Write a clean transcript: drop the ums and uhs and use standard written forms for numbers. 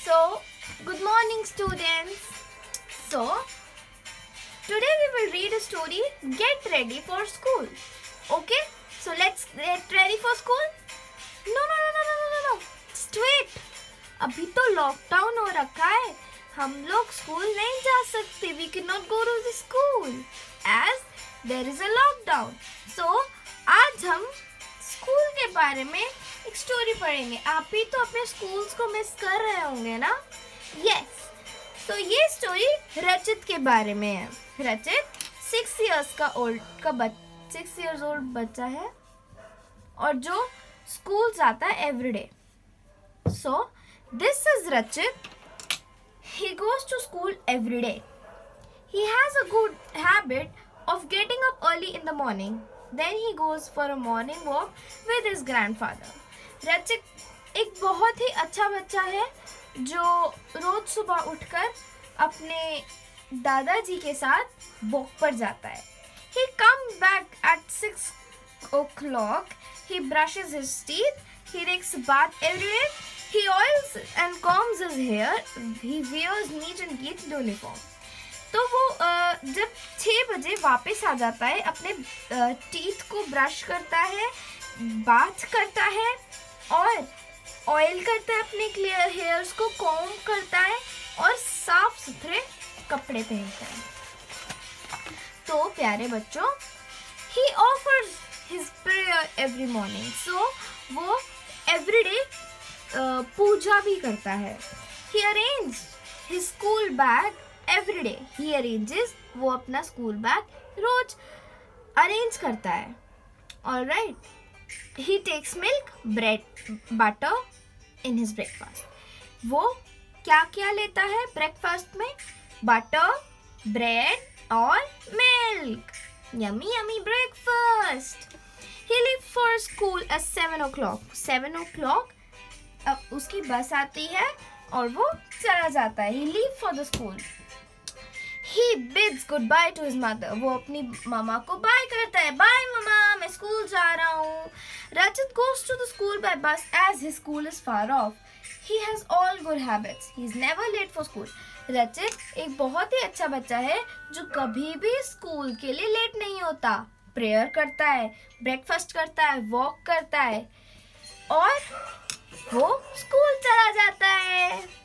So, good morning students. So, today we will read a story, Get Ready for School. Okay? So, let's get ready for school. No. Just wait. अभी तो lockdown हो रखा है. हम लोग school नहीं जा सकते. We cannot go to the school as there is a lockdown. So, आज हम स्कूल के बारे में एक स्टोरी पढ़ेंगे. आप भी तो अपने स्कूल्स को मिस कर रहे होंगे ना? यस. तो ये स्टोरी रचित के बारे में है. रचित 6 इयर्स ओल्ड बच्चा है और जो स्कूल जाता है everyday. So this is Rachit. He goes to school every day. He has a good habit of getting up early in the morning. Then he goes for a morning walk with his grandfather. Rachit एक बहुत ही अच्छा बच्चा है जो रोज सुबह उठकर अपने दादाजी के साथ वॉक पर जाता है. He comes back at 6 o'clock. He brushes his teeth. He takes a bath every day. He oils and combs his hair. He wears neat and neat uniform. तो वो जब 6 बजे वापस आ जाता है, अपने टीथ को ब्रश करता है, बाथ करता है और ऑयल करता है, अपने क्लियर हेयर्स को कॉम्ब करता है और साफ सुथरे कपड़े पहनता है. तो प्यारे बच्चों, he offers his prayer every morning. So वो everyday पूजा भी करता है. He arranges his school bag every day. He arranges, वो अपना स्कूल बैग रोज अरेंज करता है. All right. He takes milk, bread, butter in his breakfast. वो क्या क्या लेता है ब्रेकफास्ट में? बटर, ब्रेड और milk. Yummy breakfast. He leaves for school at 7 o'clock. 7 o'clock अब उसकी बस आती है और वो चला जाता है. He leaves for the school. He bids goodbye to his mother. वो अपनी मामा को बाय करता है. Bye मामा, मैं स्कूल जा रहा हूँ. Rachit goes to the school by bus as his school is far off. He has all good habits. He is never late for school. Rachit एक बहुत ही अच्छा बच्चा है जो कभी भी स्कूल के लिए लेट नहीं होता. प्रेयर करता है, ब्रेकफास्ट करता है, वॉक करता है और वो स्कूल चला जाता है.